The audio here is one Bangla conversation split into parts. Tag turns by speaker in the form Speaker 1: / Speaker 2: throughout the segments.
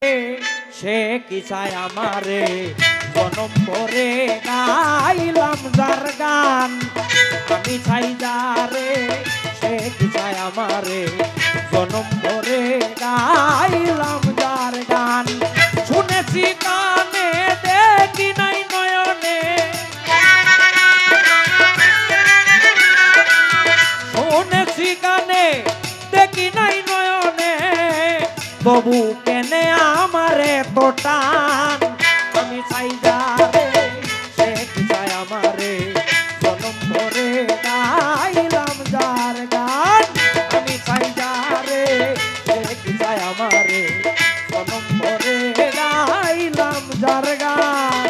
Speaker 1: সে কি চায় আমারে জনম ভরে গাইলাম যার গান আমি চাই যারে সে কি চায় আমারে জনম ভরে গাইলাম যার গান শুনেছি কানে দেখি নাই নয়নে শুনেছি কানে দেখি নাই নয়নে তবু কেনে আমারে তো টান আমি চাই যারে সে কি চায় আমারে জনম ভরে গাইলাম যার গান আমি চাই যারে সে কি চায় আমারে জনম ভরে গাইলাম যার গান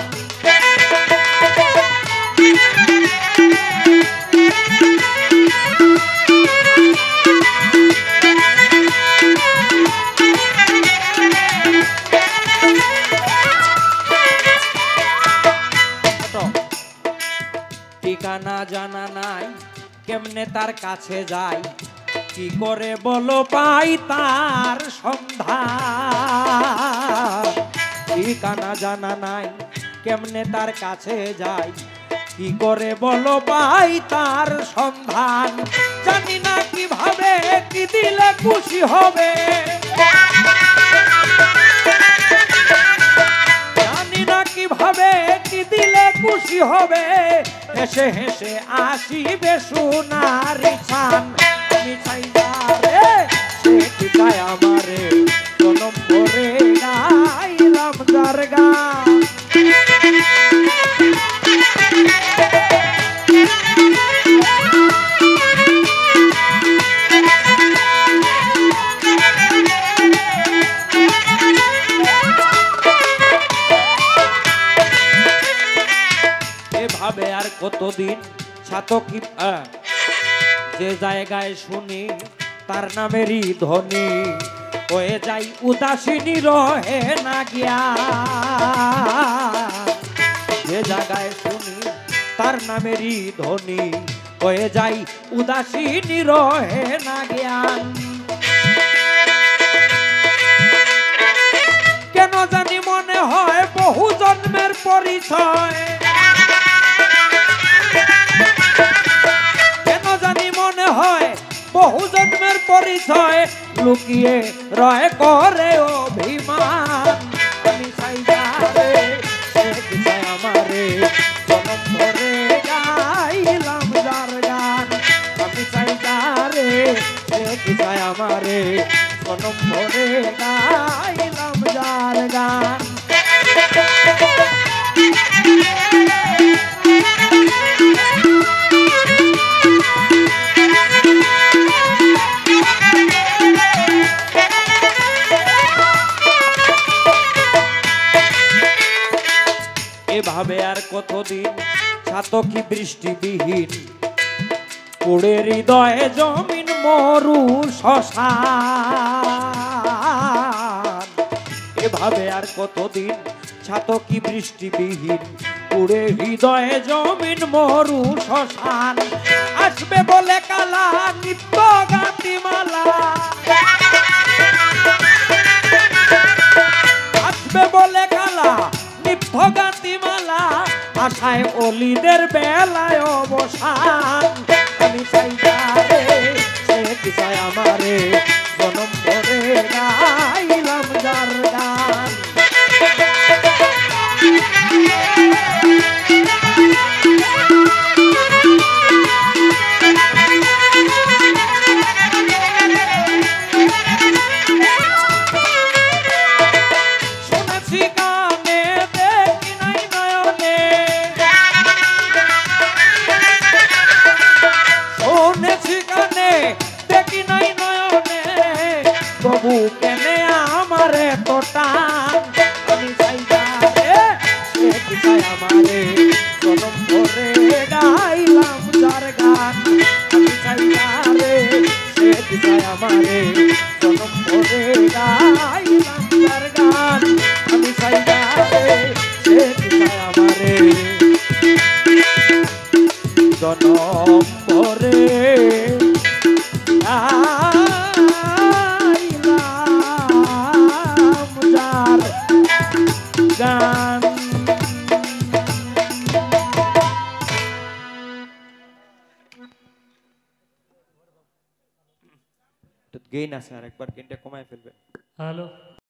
Speaker 1: ঠিকানা জানা নাই কেমনে তার কাছে যাই কি করে বলো পাই তার সন্ধান ঠিকানা জানা নাই কেমনে তার কাছে যাই কি করে বলো পাই তার সন্ধান জানি না কিভাবে কি দিলে খুশি হবে জানি না কিভাবে কি দিলে খুশি হবে হেসে হেসে আসিবে সোনার ছান আমি চাই যারে সে কি চায় আমারে জনম ভরে গাইলাম যার গান এভাবে আর কতদিন ছাতকি যে জায়গায় শুনি তার নামেরই ধ্বনি হয়ে যাই উদাসীনী রহে না গিয়া যে জায়গায় শুনি তার নামেরই ধ্বনি হয়ে যাই উদাসীনী রহে না জ্ঞান কেন জানি মনে হয় বহু জন্মের পরিচয় কেন জানি মনে হয় বহু জন্মের পরিচয় লুকিয়ে রয় করে অভিমান আমি চাই যারে সে কি চায় আমারে জনম ভরে গাইলাম যার গান আমি চাই যারে সে কি চায় আমারে জনম ভরে গাইলাম যার গান এভাবে আর কতদিন ছাতকি বৃষ্টিবিহীন পুড়ে হৃদয়ে জমিন মরু শ্মশান এভাবে আর কতদিন ছাতকি বৃষ্টিবিহীন পুড়ে হৃদয়ে জমিন মরু শ্মশান আসবে বলে কালা নিত্য গাতিমালা আসবে বলে কালা ভগাতিমালা আশায় অলিদের বেলায় অবসান আমি চাই যারে সে কি চায় আমারে জনম ভরে গাইলাম যার গান প্রভু কেনে আমারে তো টান আমি চাই যারে সে কি চায় আমারে জনম ভরে গাইলাম যার গান আমি চাই যারে সে কি চায় আমারে জনম ভরে গাইলাম যার গান আমি চাই যারে সে কি চায় আমারে জনম ভরে গান। গেইন আছে আর একবার গেইনটা কমায় ফেলবে।
Speaker 2: হ্যালো।